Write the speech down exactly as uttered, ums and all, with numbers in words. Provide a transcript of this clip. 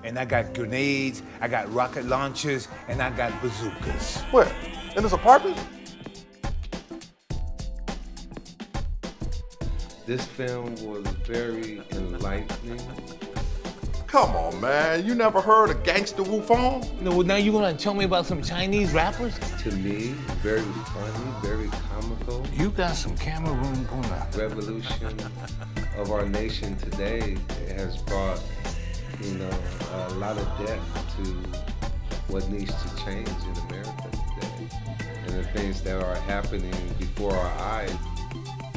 And I got grenades, I got rocket launchers, and I got bazookas. Where? In this apartment? This film was very enlightening. Come on, man. You never heard of Gangsta Wu Fong? You know, now you gonna tell me about some Chinese rappers? To me, very funny, very comical. You got some camera room on the revolution of our nation today has brought, you know, a lot of depth to what needs to change in America today. And the things that are happening before our eyes